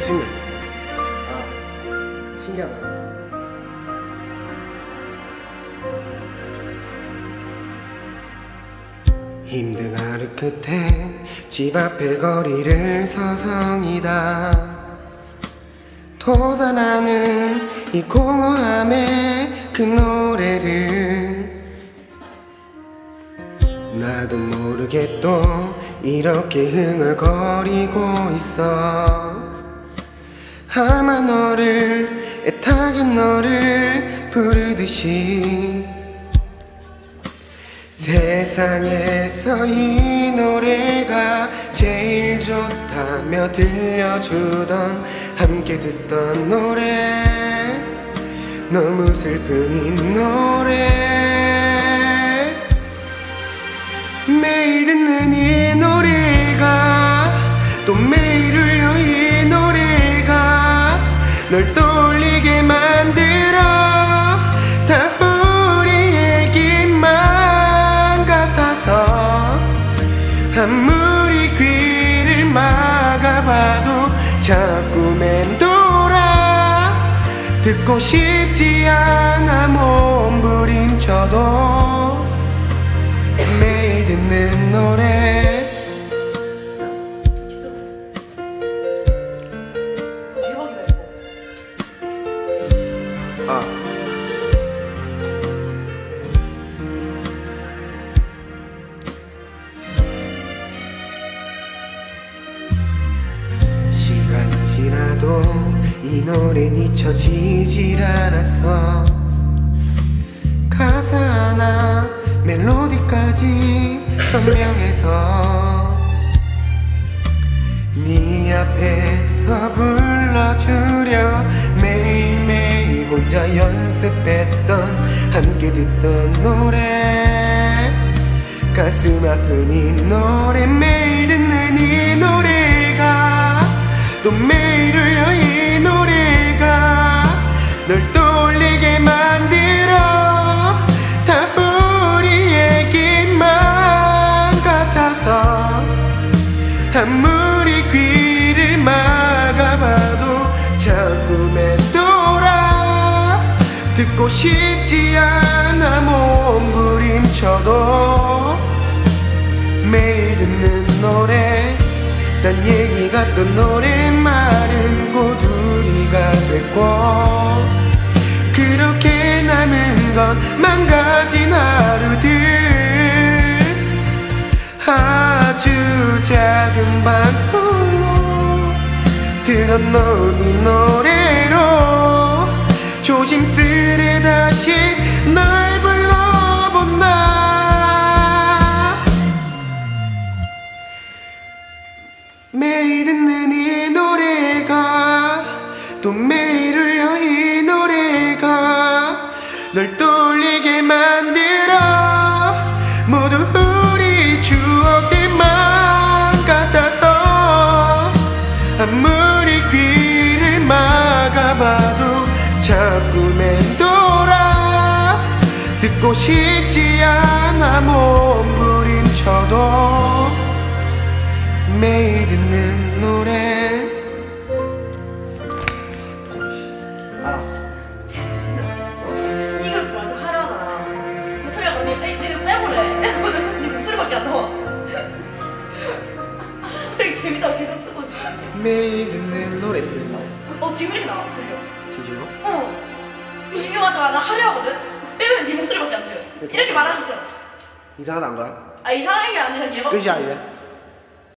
20년. 아, 신기하다. 힘든 하루 끝에 집 앞의 거리를 서성이다. 돋아나는 이 공허함의 그 노래를 나도 모르게 또 이렇게 흥얼거리고 있어. 아마 너를 애타게 너를 부르듯이 세상에서 이 노래가 제일 좋다며 들려주던 함께 듣던 노래, 너무 슬픈 이 노래. 매일 듣는 이 노래가 또 매일 울려 이 노래가 널 떠올리게 만들어. 다 우리 얘기만 같아서 아무리 귀를 막아봐도 자꾸 맴돌아. 듣고 싶지 않아 몸부림쳐도 매일 듣는 노래. 시간이 지나도 이 노래는 잊혀지질 않았어. 가사 하나 멜로디까지 선명해서 네 앞에서 불러주려 매일매일 혼자 연습했던 함께 듣던 노래. 가슴 아픈 이 노래, 매일 듣는 이 노래가 또 매일 울려 이 노래가 널 떠올리게 만들어. 다 우리 얘기만 같아서 아무리 귀를 막아봐도 자꾸 맴돌아. 듣고 싶지 않아 몸부림쳐도 매일 듣는 노래. 딴 얘기 같던 노랫말은 곧 우리가 됐고, 그렇게 남은 건 망가진 하루들. 아주 작은 방울로 들어놓은 이 노래로 조심스레 다시 널 불러본다. 매일 듣는 이 노래가 또 매일 울려 이 노래가 널 떠올리게 만들어. 모두 우리 추억들만 같아서 아무리 귀를 막아봐도 자꾸 맴돌아. 듣고 싶지 않아 몸부림쳐도 매일 듣는 노래. 이걸 완전 화려하잖아. 소리가 갑자기 이거 빼보래. 이거는 네 목소리밖에 안 나와. 소리 재밌다고 계속 뜨고 있어. 매일 듣는 노래 들린다. 지금 이렇게 나와. 들려. 진심으로? 이게 완전 화려하거든? 빼면 네 목소리밖에 안 들려. 이렇게 말하고 있어. 이상하다 안 거야? 이상한 게 아니라 얘가 끝이야 이제?